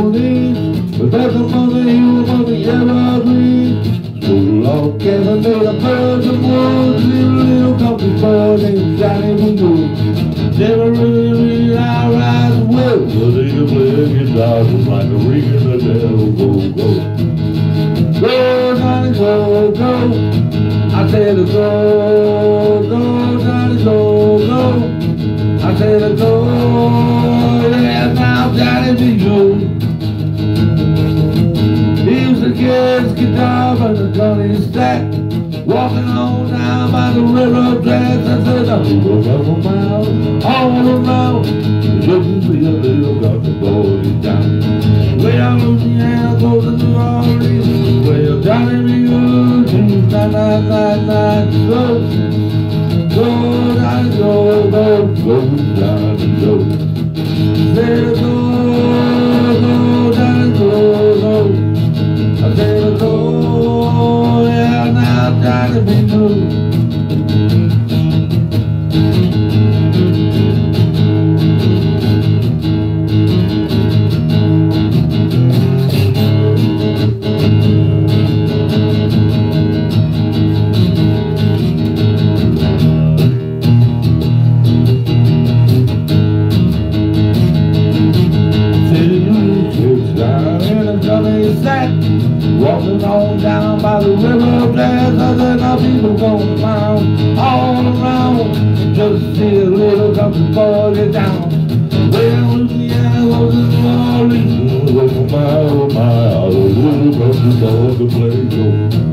Orleans, but that's among the hills among the evergreens. So long Kevin made a bird of woods, little country boy named Johnny B. Good. Never really ride well, but he could play a guitar just like a ring in the devil. Go, go. Go, Johnny, go, go. I said to go, go, Johnny, go, go. I said to go, yeah, now Johnny be good. He was the kid's guitar by the Johnny stack, walking on down by the river tracks. I said, I'm going a mile all around, looking for your little country boy down. Way down Louisiana, goes to New Orleans, where Johnny be good. 999, go, go, Johnny, go, go, go, Johnny, go. Say go, go, Johnny, go, go. I say go, yeah, now Johnny be good. Walking on down by the river tracks, I said now people going round, all around, just to see a little country boy get down. Well, Louisiana goes to New Orleans, oh my, a little country boy to play.